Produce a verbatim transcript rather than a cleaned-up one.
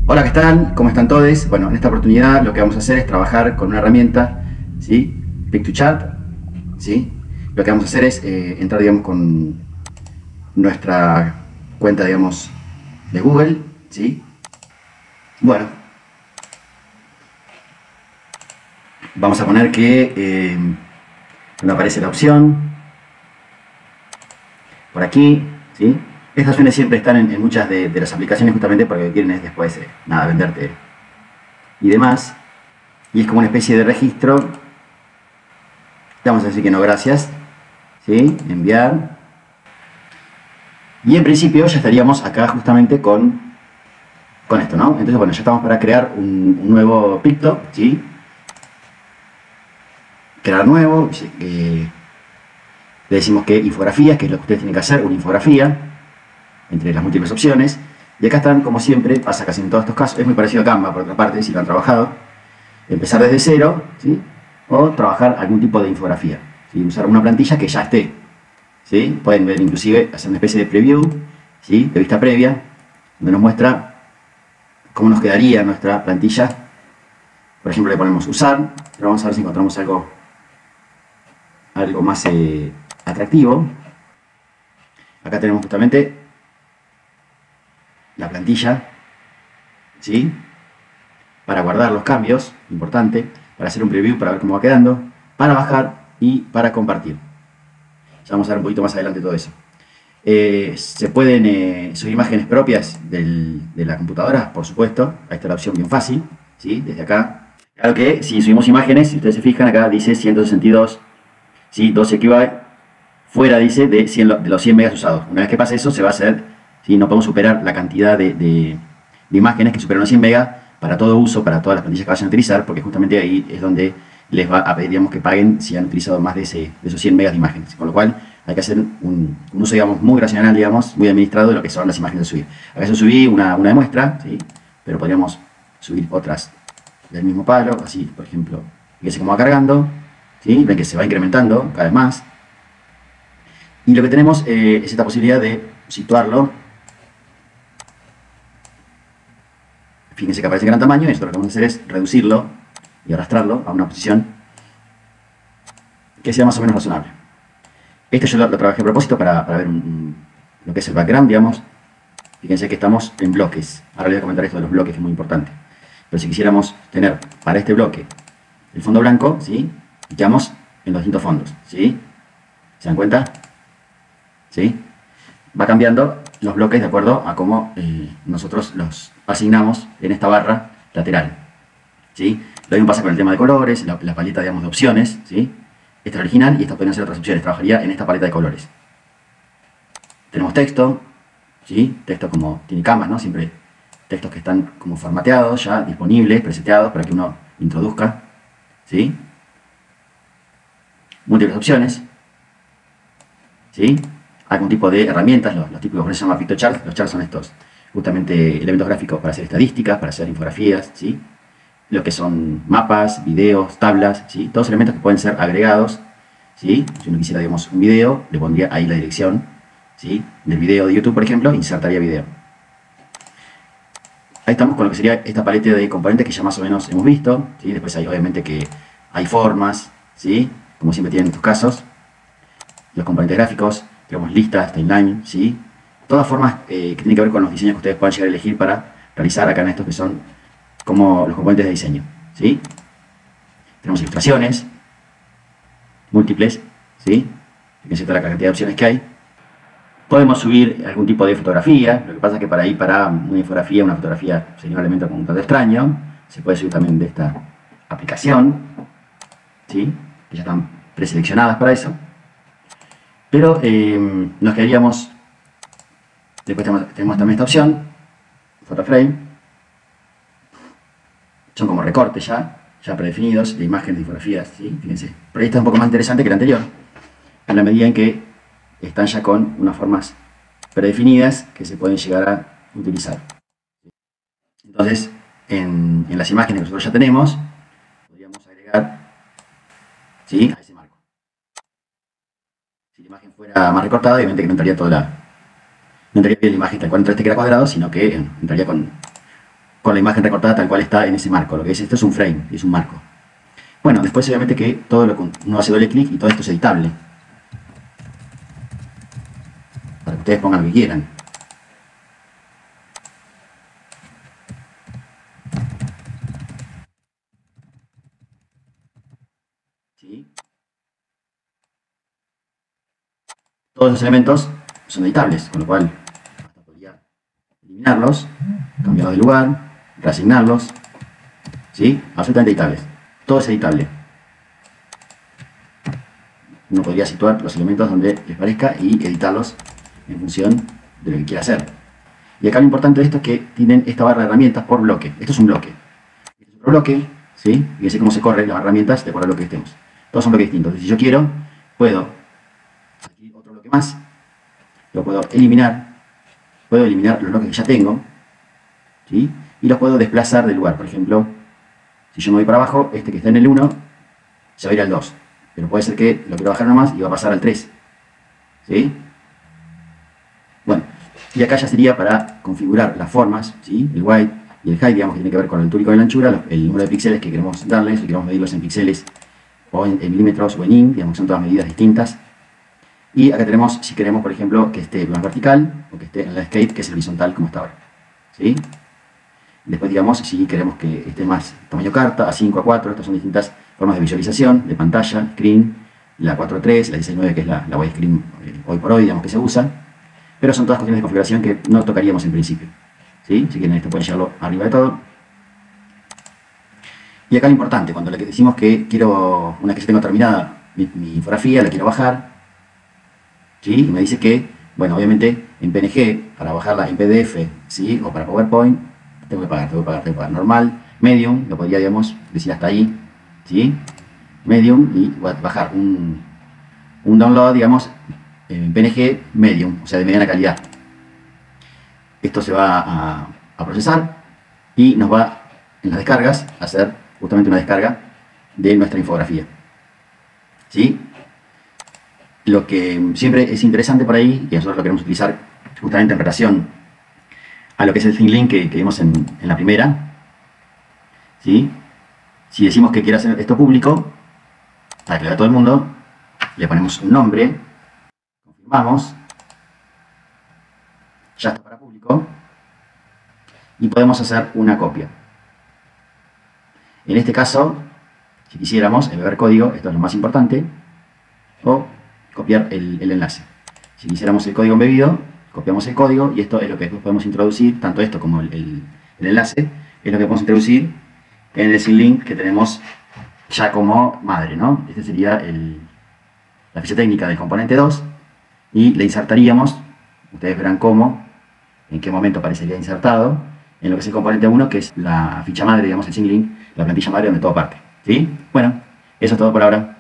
Hola, ¿qué tal? ¿Cómo están todos? Bueno, en esta oportunidad lo que vamos a hacer es trabajar con una herramienta, ¿sí? Pictochart, ¿sí? Lo que vamos a hacer es eh, entrar, digamos, con nuestra cuenta, digamos, de Google, ¿sí? Bueno, vamos a poner que eh, nos aparece la opción por aquí, ¿sí? Estas opciones siempre están en, en muchas de, de las aplicaciones justamente porque lo que quieren es después, eh, nada, venderte y demás. Y es como una especie de registro. Le vamos a decir que no, gracias. ¿Sí? Enviar. Y en principio ya estaríamos acá justamente con, con esto, ¿no? Entonces, bueno, ya estamos para crear un, un nuevo picto, ¿sí? Crear nuevo. Eh, le decimos que infografías, que es lo que ustedes tienen que hacer, una infografía, entre las múltiples opciones. Y acá están, como siempre, pasa casi en todos estos casos, es muy parecido a Canva, por otra parte, si lo han trabajado. Empezar desde cero, ¿sí? O trabajar algún tipo de infografía, ¿sí? Usar una plantilla que ya esté, ¿sí? Pueden ver inclusive, hacer una especie de preview, ¿sí? De vista previa, donde nos muestra cómo nos quedaría nuestra plantilla. Por ejemplo, le ponemos usar, pero vamos a ver si encontramos algo, algo más eh, atractivo. Acá tenemos justamente la plantilla, ¿sí? Para guardar los cambios, importante, para hacer un preview, para ver cómo va quedando, para bajar y para compartir. Ya vamos a ver un poquito más adelante todo eso. Eh, se pueden eh, subir imágenes propias del, de la computadora, por supuesto. Ahí está la opción bien fácil, ¿sí? Desde acá. Claro que si subimos imágenes, si ustedes se fijan, acá dice ciento sesenta y dos, ¿sí? doce kilobytes, fuera dice de, cien, de los cien megas usados. Una vez que pase eso, se va a hacer, ¿sí? No podemos superar la cantidad de, de, de imágenes que superan los cien megas para todo uso, para todas las plantillas que vayan a utilizar, porque justamente ahí es donde les va a pedir, digamos, que paguen si han utilizado más de, ese, de esos cien megas de imágenes. Con lo cual hay que hacer un, un uso, digamos, muy racional, digamos, muy administrado de lo que son las imágenes de subir. Acá yo subí una, una de muestra, ¿sí? Pero podríamos subir otras del mismo palo, así, por ejemplo, fíjense cómo va cargando, ¿sí? Ven que se va incrementando cada vez más. Y lo que tenemos eh, es esta posibilidad de situarlo. Fíjense que aparece en gran tamaño, y esto lo que vamos a hacer es reducirlo y arrastrarlo a una posición que sea más o menos razonable. Esto yo lo, lo trabajé a propósito para, para ver un, un, lo que es el background, digamos. Fíjense que estamos en bloques. Ahora les voy a comentar esto de los bloques, que es muy importante. Pero si quisiéramos tener para este bloque el fondo blanco, ¿sí? Y quedamos en los distintos fondos, ¿sí? ¿Se dan cuenta? ¿Sí? Va cambiando los bloques de acuerdo a cómo eh, nosotros los asignamos en esta barra lateral, ¿sí? Lo mismo pasa con el tema de colores, la, la paleta, digamos, de opciones, ¿sí? Esta es la original y estas pueden ser otras opciones. Trabajaría en esta paleta de colores. Tenemos texto, ¿sí? Texto como tiene camas, ¿no? Siempre textos que están como formateados, ya disponibles, preseteados para que uno introduzca, ¿sí? Múltiples opciones, ¿sí? Algún tipo de herramientas, los, los típicos que se llaman pictochart. Los charts son estos, justamente, elementos gráficos para hacer estadísticas, para hacer infografías, ¿sí? Lo que son mapas, videos, tablas, ¿sí? Todos elementos que pueden ser agregados, ¿sí? Si uno quisiera, digamos, un video, le pondría ahí la dirección, ¿sí? Del video de YouTube, por ejemplo, insertaría video. Ahí estamos con lo que sería esta paleta de componentes que ya más o menos hemos visto, ¿sí? Después hay, obviamente, que hay formas, ¿sí? Como siempre tienen en estos casos. Los componentes gráficos, tenemos listas, timeline, ¿sí? Todas formas eh, que tienen que ver con los diseños que ustedes puedan llegar a elegir para realizar acá en estos que son como los componentes de diseño, ¿sí? Tenemos ilustraciones múltiples, ¿sí? Fíjense toda la cantidad de opciones que hay. Podemos subir algún tipo de fotografía. Lo que pasa es que para ahí, para una infografía, una fotografía sería un elemento como un tanto extraño. Se puede subir también de esta aplicación, ¿sí? Que ya están preseleccionadas para eso. Pero eh, nos quedaríamos. Después tenemos, tenemos también esta opción, photoframe. Son como recortes ya, ya predefinidos de imágenes, de infografías, ¿sí? Fíjense. Pero ahí está un poco más interesante que el anterior, en la medida en que están ya con unas formas predefinidas que se pueden llegar a utilizar. Entonces, en, en las imágenes que nosotros ya tenemos, podríamos agregar, ¿sí? A ese marco. Si la imagen fuera más recortada, obviamente que no entraría toda la, no entraría bien la imagen tal cual entra este que era cuadrado, sino que entraría con con la imagen recortada tal cual está en ese marco. Lo que es esto es un frame, es un marco. Bueno, después obviamente que todo lo que uno hace doble clic y todo esto es editable. Para que ustedes pongan lo que quieran. ¿Sí? Todos los elementos son editables, con lo cual hasta podría eliminarlos, cambiarlos de lugar, reasignarlos. ¿Sí? Absolutamente editables. Todo es editable. Uno podría situar los elementos donde les parezca y editarlos en función de lo que quiera hacer. Y acá lo importante de esto es que tienen esta barra de herramientas por bloque. Esto es un bloque. Este es otro bloque, ¿sí? Fíjense cómo se corren las herramientas de acuerdo a lo que estemos. Todos son bloques distintos. Entonces, si yo quiero, puedo aquí otro bloque más. Lo puedo eliminar. Puedo eliminar los bloques que ya tengo, ¿sí? Y los puedo desplazar del lugar. Por ejemplo, si yo me voy para abajo, este que está en el uno se va a ir al dos. Pero puede ser que lo quiero bajar nomás y va a pasar al tres. ¿Sí? Bueno, y acá ya sería para configurar las formas, ¿sí? El white y el height, digamos que tiene que ver con la altura y con la anchura, el número de píxeles que queremos darles, si queremos medirlos en píxeles o en, en milímetros o en in, digamos que son todas medidas distintas. Y acá tenemos, si queremos, por ejemplo, que esté más vertical o que esté en la landscape, que es el horizontal como está ahora. ¿Sí? Después, digamos, si queremos que esté más tamaño carta, A cinco, A cuatro, estas son distintas formas de visualización, de pantalla, screen, la cuatro punto tres, la dieciséis punto nueve, que es la, la widescreen eh, hoy por hoy, digamos, que se usa. Pero son todas cuestiones de configuración que no tocaríamos en principio. ¿Sí? Si quieren, esto pueden llevarlo arriba de todo. Y acá lo importante, cuando le decimos que quiero, una vez que ya tengo terminada mi, mi infografía, la quiero bajar, ¿sí? Y me dice que, bueno, obviamente en P N G, para bajarla en P D F, ¿sí? O para PowerPoint, tengo que pagar, tengo que pagar, tengo que pagar. Normal, medium, lo podría, digamos, decir hasta ahí, ¿sí? Medium, y voy a bajar un, un download, digamos, en P N G medium, o sea, de mediana calidad. Esto se va a, a procesar y nos va, en las descargas, a hacer justamente una descarga de nuestra infografía. ¿Sí? Lo que siempre es interesante por ahí, y nosotros lo queremos utilizar justamente en relación a lo que es el ThinkLink que, que vimos en, en la primera. ¿Sí? Si decimos que quiere hacer esto público, para que lo vea todo el mundo, le ponemos un nombre, confirmamos, ya está para público, y podemos hacer una copia. En este caso, si quisiéramos, el ver código, esto es lo más importante, o copiar el, el enlace. Si quisiéramos el código embebido, copiamos el código, y esto es lo que después podemos introducir, tanto esto como el, el, el enlace, es lo que podemos introducir en el ThinkLink que tenemos ya como madre, ¿no? Este sería el, la ficha técnica del componente dos, y le insertaríamos, ustedes verán cómo, en qué momento aparecería insertado, en lo que es el componente uno, que es la ficha madre, digamos, el ThinkLink, la plantilla madre donde todo parte. ¿Sí? Bueno, eso es todo por ahora.